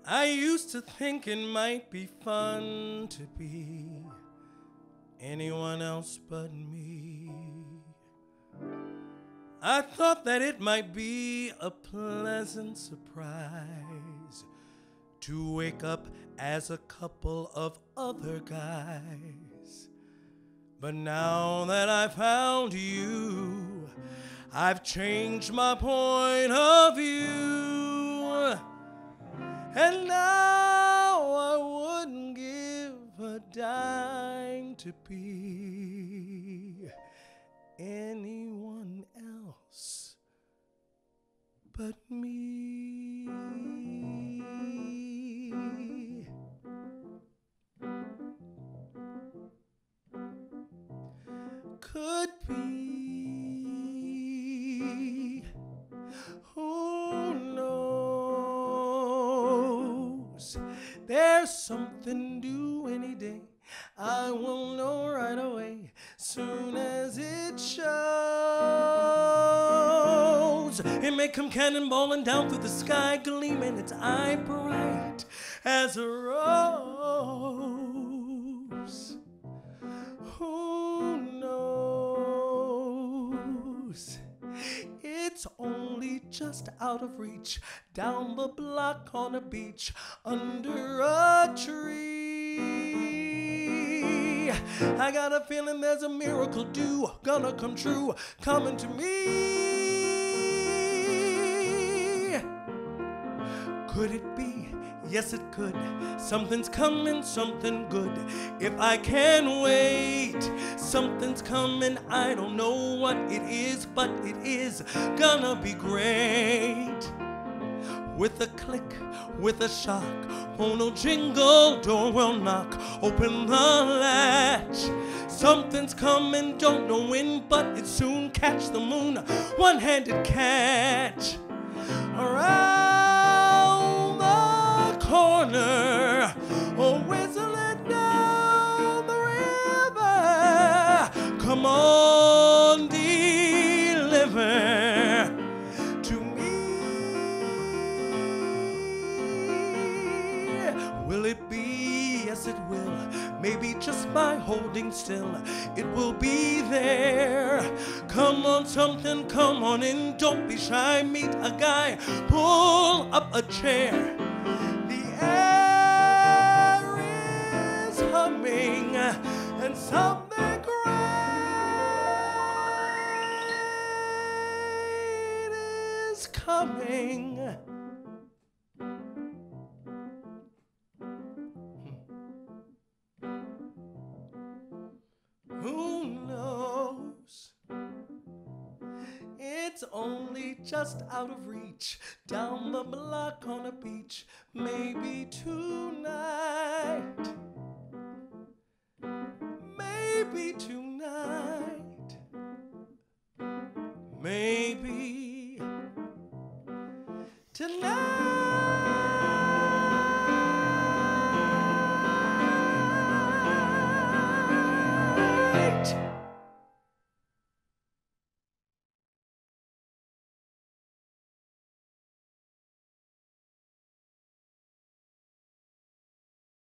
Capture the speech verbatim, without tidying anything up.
I used to think it might be fun to be anyone else but me. I thought that it might be a pleasant surprise to wake up as a couple of other guys. But now that I found you, I've changed my point of view. And now I wouldn't give a dime to be anyone else but me. Could be, who knows? There's something new any day. I will know right away, soon as it shows. It may come cannonballing down through the sky, gleaming its eye bright as a rose. Who knows? It's only just out of reach, down the block on a beach, under a tree. I got a feeling there's a miracle due, gonna come true, coming to me. Could it be? Yes, it could. Something's coming, something good. If I can wait, something's coming. I don't know what it is, but it is gonna be great. With a click, with a shock, phone will jingle, door will knock, open the latch. Something's coming, don't know when, but it soon. Catch the moon, one-handed catch. Around the corner, oh, whistling down the river. Come on, deliver to me. Will it be? Yes, it will. Maybe just by holding still, it will be there. Come on, something, come on in. Don't be shy, meet a guy, pull up a chair. The air is humming and something great is coming. Who knows? It's only just out of reach, down the block on a beach, maybe tonight, maybe tonight, maybe tonight.